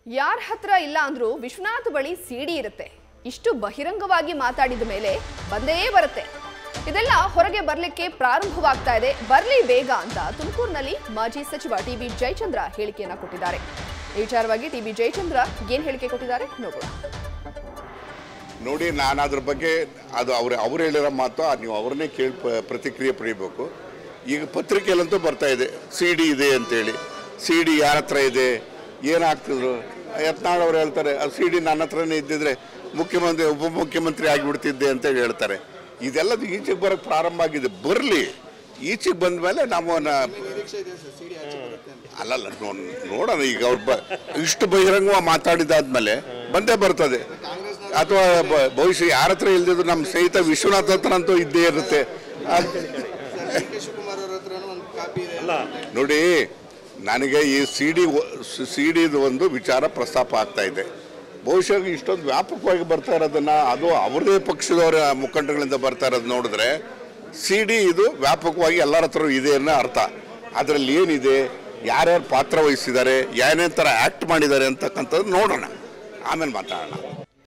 ಯಾರ ಹತ್ರ ಇಲ್ಲ ಅಂದ್ರೂ ವಿಶ್ವನಾಥ್ ಬಳಿ ಸಿಡಿ ಇರುತ್ತೆ. ಇಷ್ಟು ಬಹಿರಂಗವಾಗಿ ಮಾತಾಡಿದ ಮೇಲೆ ಬಂದೇ ಬರುತ್ತೆ. ಇದೆಲ್ಲ ಹೊರಗೆ ಬರಲಿಕ್ಕೆ ಪ್ರಾರಂಭವಾಗ್ತಾ ಇದೆ. ಬರ್ಲಿ ಬೇಗ ಅಂತ ತುಮಕೂರಿನಲ್ಲಿ ಮಾಜಿ ಸಚಿವ ಟಿ.ಬಿ. ಜಯಚಂದ್ರ ಹೇಳಿಕೆಯನ್ನ ಕೊಟ್ಟಿದ್ದಾರೆ. ಈ ವಿಚಾರವಾಗಿ ಟಿ.ಬಿ. ಜಯಚಂದ್ರ ಏನು ಹೇಳಿಕೆ ಕೊಟ್ಟಿದ್ದಾರೆ ನೋಡೋಣ. ನೋಡಿ, ನಾನು ಅದ್ರ ಬಗ್ಗೆ ಅದು ಅವ್ರು ಹೇಳಿರೋ ಮಾತು ನೀವು ಅವ್ರನ್ನೇ ಕೇಳಿ ಪ್ರತಿಕ್ರಿಯೆ ಪಡಿಬೇಕು. ಈಗ ಪತ್ರಿಕೆಯಲ್ಲಂತೂ ಬರ್ತಾ ಇದೆ ಸಿಡಿ ಇದೆ ಅಂತೇಳಿ. ಸಿಡಿ ಯಾರ ಹತ್ರ ಇದೆ, ಏನಾಗ್ತಿದ್ರು? ಯತ್ನಾಳ್ ಅವ್ರು ಹೇಳ್ತಾರೆ ಅದು ಸಿಡಿ ನನ್ನ ಹತ್ರನೇ ಇದ್ದಿದ್ರೆ ಮುಖ್ಯಮಂತ್ರಿ ಉಪಮುಖ್ಯಮಂತ್ರಿ ಆಗಿಬಿಡ್ತಿದ್ದೆ ಅಂತೇಳಿ ಹೇಳ್ತಾರೆ. ಇದೆಲ್ಲದು ಈಚೆಗೆ ಬರೋಕ್ಕೆ ಪ್ರಾರಂಭ ಆಗಿದೆ. ಬರಲಿ, ಈಚೆಗೆ ಬಂದ ಮೇಲೆ ನಾವು ಅಲ್ಲಲ್ಲ ನೋಡೋಣ. ಈಗ ಅವ್ರು ಇಷ್ಟು ಬಹಿರಂಗವಾಗಿ ಮಾತಾಡಿದಾದ್ಮೇಲೆ ಬಂದೇ ಬರ್ತದೆ. ಅಥವಾ ಭವಿಷ್ಯ ಯಾರ ಹತ್ರ ಇಲ್ದಿದ್ರು ನಮ್ಮ ಸ್ನೇಹಿತ ವಿಶ್ವನಾಥ್ ಹತ್ರ ಅಂತೂ ಇದ್ದೇ ಇರುತ್ತೆ. ನೋಡಿ, ನನಗೆ ಈ ಸಿಡಿದು ಒಂದು ವಿಚಾರ ಪ್ರಸ್ತಾಪ ಆಗ್ತಾ ಇದೆ. ಬಹುಶಃ ಇಷ್ಟೊಂದು ವ್ಯಾಪಕವಾಗಿ ಬರ್ತಾ ಇರೋದನ್ನ, ಅದು ಅವರದೇ ಪಕ್ಷದವರ ಮುಖಂಡಗಳಿಂದ ಬರ್ತಾ ಇರೋದು ನೋಡಿದ್ರೆ ಸಿಡಿ ಇದು ವ್ಯಾಪಕವಾಗಿ ಎಲ್ಲರ ಹತ್ರ ಇದೆ ಅನ್ನೋ ಅರ್ಥ. ಅದರಲ್ಲಿ ಏನಿದೆ, ಯಾರ್ಯಾರು ಪಾತ್ರ ವಹಿಸಿದ್ದಾರೆ, ಏನೇನು ಥರ ಆ್ಯಕ್ಟ್ ಮಾಡಿದ್ದಾರೆ ಅಂತಕ್ಕಂಥದ್ದು ನೋಡೋಣ, ಆಮೇಲೆ ಮಾತಾಡೋಣ.